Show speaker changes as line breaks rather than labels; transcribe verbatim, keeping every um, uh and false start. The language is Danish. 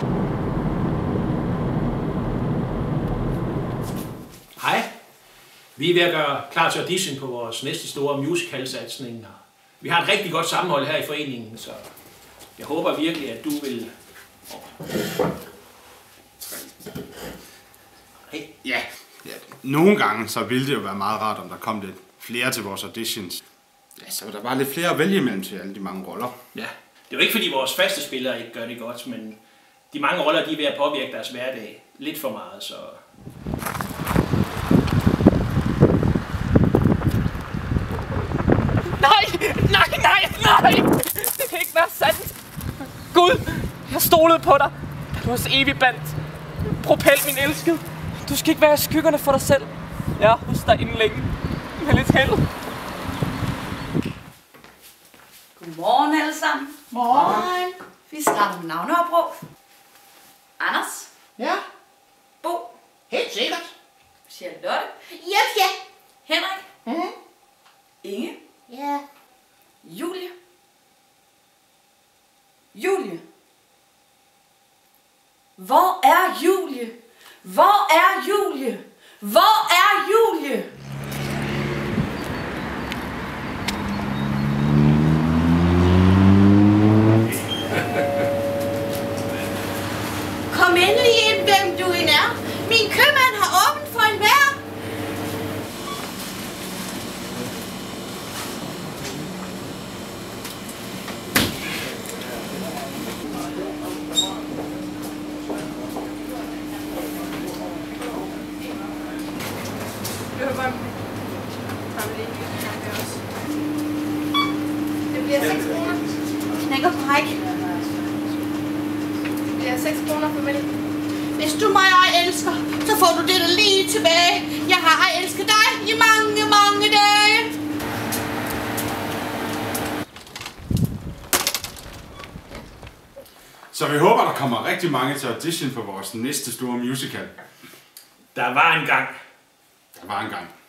Hej. Vi er ved at gøre klar til audition på vores næste store musicalsatsning. Vi har et rigtig godt sammenhold her i foreningen, så jeg håber virkelig, at du vil...
Hey. Ja. ja, nogle gange så ville det jo være meget rart, om der kom lidt flere til vores auditions. Ja, så der var lidt flere at vælge imellem til alle de mange roller.
Ja, det er jo ikke fordi vores faste spillere ikke gør det godt, men de mange roller, de er ved at påvirke deres hverdag lidt for meget, så...
Nej, nej, nej, nej! Det kan ikke være sandt! Gud, jeg stolede på dig. Du er så evig bandt. Propel, min elskede. Du skal ikke være i skyggerne for dig selv. Jeg er hos dig inden længe. Med lidt held.
Godmorgen alle sammen.
Morgen.
Vi starter med navneopråb. Anders.
Ja,
Bo.
helt sikkert.
Charlotte. Ja, ja. Henrik.
Mhm.
Inge.
Ja.
Julie. Julie. Hvor er Julie? Hvor er Julie? Hvor er Julie?
Kom endelig ind, hvem du end er. Min købmand har åbent for enhver.
Det bliver seks kroner.
Knækker på ræk.
Det bliver seks kroner for mælk.
Hvis du mig ej elsker, så får du det lige tilbage. Jeg har ej elsket dig i mange, mange dage.
Så vi håber, der kommer rigtig mange til audition for vores næste store musical.
Der var en gang.
Der var en gang.